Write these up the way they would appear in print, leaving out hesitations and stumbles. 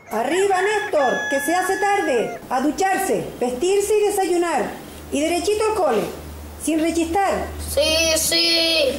Arriba, Néstor, que se hace tarde. A ducharse, vestirse y desayunar. Y derechito al cole, sin rechistar. Sí, sí.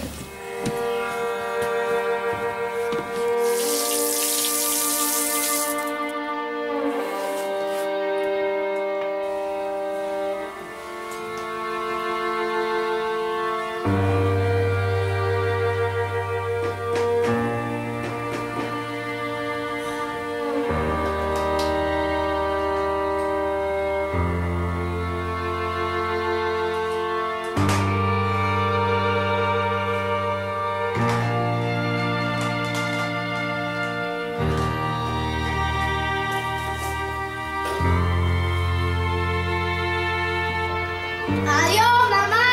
¡Adiós, mamá!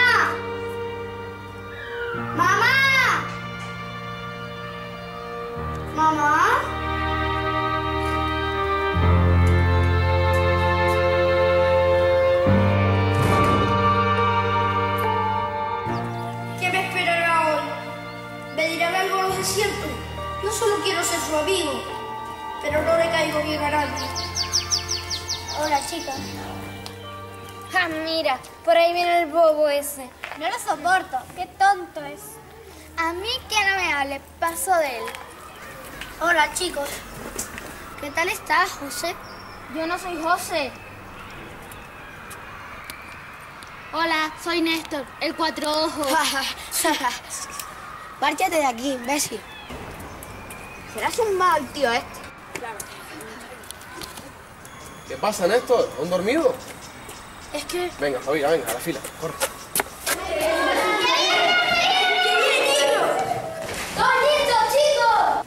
¡Mamá! ¿Mamá? ¿Qué me esperará hoy? ¿Me dirán algo a los desiertos? Yo solo quiero ser su amigo, pero no le caigo bien a nadie. Hola, chicas. Ah, mira, por ahí viene el bobo ese. No lo soporto, qué tonto es. A mí que no me hable, paso de él. Hola, chicos. ¿Qué tal estás, José? Yo no soy José. Hola, soy Néstor, el cuatro ojos. Márchate de aquí, imbécil. Serás un mal tío este. ¿Qué pasa, Néstor? ¿Han dormido? Es que... Venga, Favira, venga, a la fila, corre. ¡Todos listos, chicos!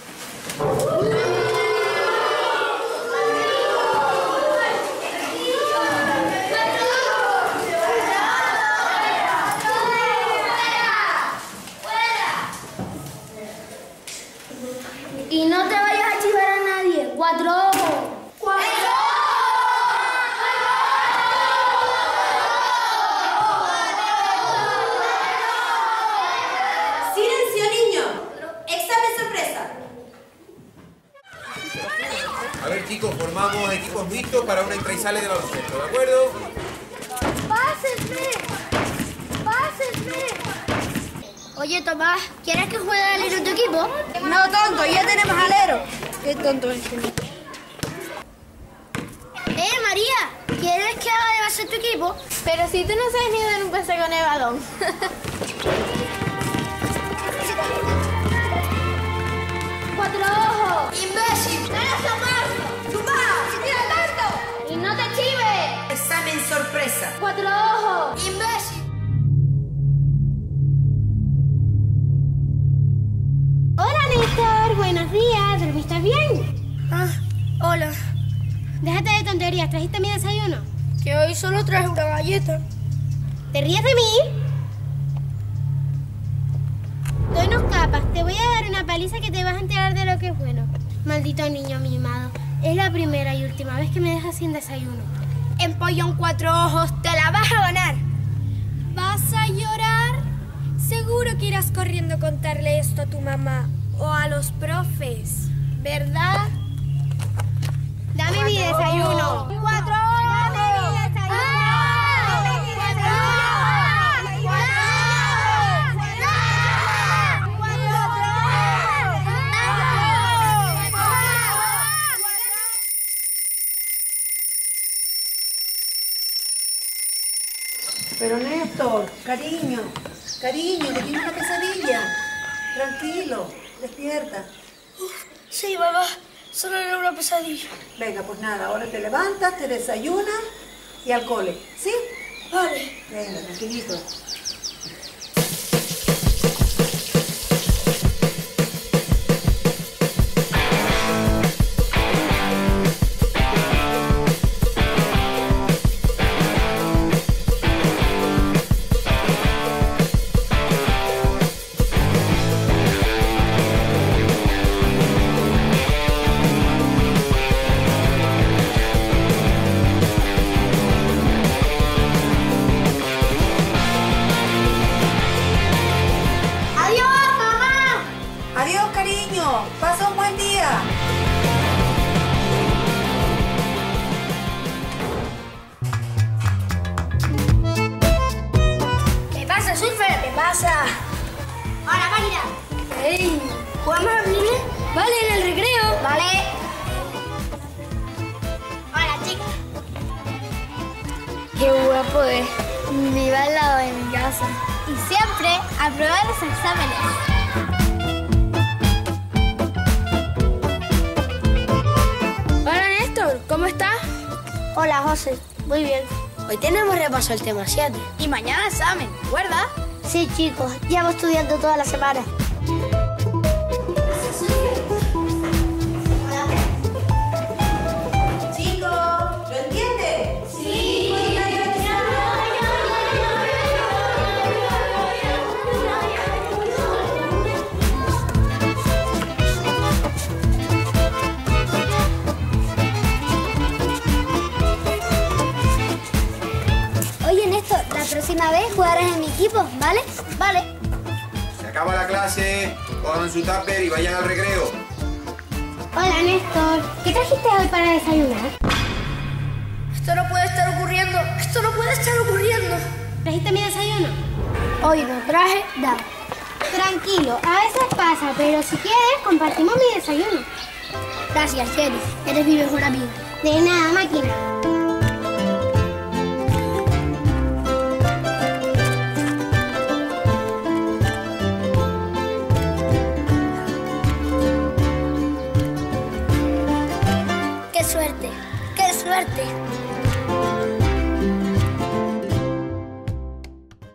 Y no te vayas a chivar a nadie, cuatro ojos. ¡Silencio, niño! ¡Examen sorpresa! A ver, chicos, formamos equipos mixtos para una entra y sale de baloncesto, ¿de acuerdo? ¡Pásenme! ¡Pásenme! Oye, Tomás, ¿quieres que juegue alero en tu equipo? No, tonto, ya tenemos alero. Qué tonto es. María, ¿quieres que haga de base tu equipo? Pero si tú no sabes ni dar un pase con el balón. Cuatro ojos. ¡Imbécil! ¡Eres Tomás! ¡Tomás! ¡Mira tanto! Y no te chives. Examen sorpresa. Cuatro ojos. ¡Imbécil! Hola, Néstor. Buenos días. ¿Dormiste bien? Ah, hola. Déjate de tonterías. ¿Trajiste mi desayuno? Que hoy solo traje una galleta. ¿Te ríes de mí? Tú no escapas. Te voy a dar una paliza que te vas a enterar de lo que es bueno. Maldito niño mimado. Es la primera y última vez que me dejas sin desayuno. Empollón cuatro ojos, te la vas a ganar. ¿Vas a llorar? Seguro que irás corriendo a contarle esto a tu mamá o a los profes, ¿verdad? Dame mi desayuno. ¡Cuatro ojos! Pero Néstor, cariño, que tiene una pesadilla. Tranquilo, despierta. Sí, mamá, solo era una pesadilla. Venga, pues nada, ahora te levantas, te desayunas y al cole, ¿sí? Vale. Venga, tranquilito. ¿Jugamos a Biblia? Vale, en el recreo. Vale. Hola, chicos. Qué guapo es. Vive al lado de mi casa. Y siempre aprueba los exámenes. Hola, Néstor. ¿Cómo estás? Hola, José. Muy bien. Hoy tenemos repaso el tema 7. Y mañana examen, ¿recuerdas? Sí, chicos. Llevo estudiando toda la semana. Chicos, ¿lo entienden? Sí. Oye, Néstor, la próxima vez jugarás en mi equipo, ¿vale? Vale. Se acaba la clase, cojan su tupper y vayan al recreo. Hola, Néstor. ¿Qué trajiste hoy para desayunar? Esto no puede estar ocurriendo. Esto no puede estar ocurriendo. ¿Trajiste mi desayuno? Hoy no traje nada. Tranquilo, a veces pasa, pero si quieres, compartimos mi desayuno. Gracias, Jenny. Eres mi mejor amiga. De nada, máquina.